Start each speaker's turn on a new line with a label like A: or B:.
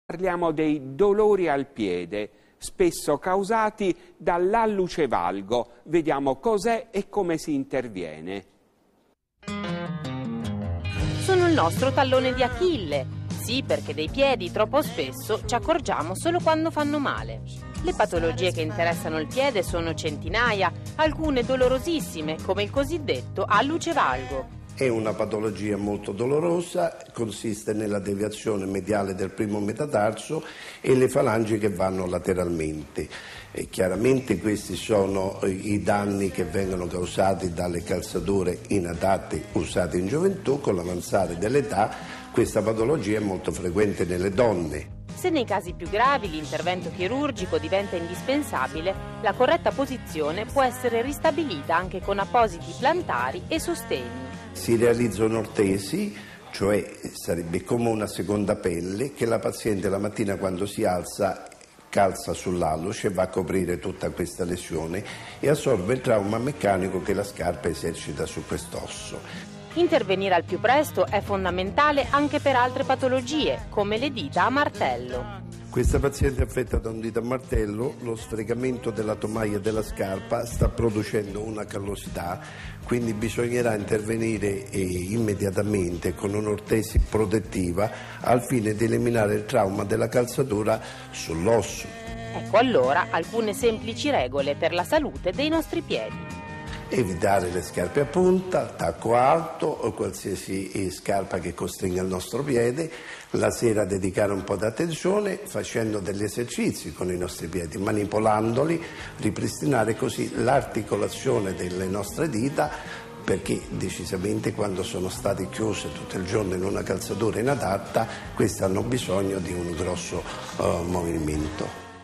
A: Parliamo dei dolori al piede, spesso causati dall'alluce valgo. Vediamo cos'è e come si interviene.
B: Sono il nostro tallone di Achille. Sì, perché dei piedi troppo spesso ci accorgiamo solo quando fanno male. Le patologie che interessano il piede sono centinaia, alcune dolorosissime, come il cosiddetto alluce valgo.
C: È una patologia molto dolorosa, consiste nella deviazione mediale del primo metatarso e le falangi che vanno lateralmente. E chiaramente questi sono i danni che vengono causati dalle calzature inadatte usate in gioventù. Con l'avanzare dell'età questa patologia è molto frequente nelle donne.
B: Se nei casi più gravi l'intervento chirurgico diventa indispensabile, la corretta posizione può essere ristabilita anche con appositi plantari e sostegni.
C: Si realizza un'ortesi, cioè sarebbe come una seconda pelle che la paziente la mattina quando si alza calza sull'alluce, va a coprire tutta questa lesione e assorbe il trauma meccanico che la scarpa esercita su quest'osso.
B: Intervenire al più presto è fondamentale anche per altre patologie, come le dita a martello.
C: Questa paziente affetta da un dito a martello, lo sfregamento della tomaia della scarpa sta producendo una callosità, quindi bisognerà intervenire immediatamente con un'ortesi protettiva al fine di eliminare il trauma della calzatura sull'osso.
B: Ecco allora alcune semplici regole per la salute dei nostri piedi.
C: Evitare le scarpe a punta, tacco alto o qualsiasi scarpa che costringa il nostro piede. La sera dedicare un po' di attenzione facendo degli esercizi con i nostri piedi, manipolandoli, ripristinare così l'articolazione delle nostre dita, perché decisamente quando sono state chiuse tutto il giorno in una calzatura inadatta, queste hanno bisogno di un grosso movimento.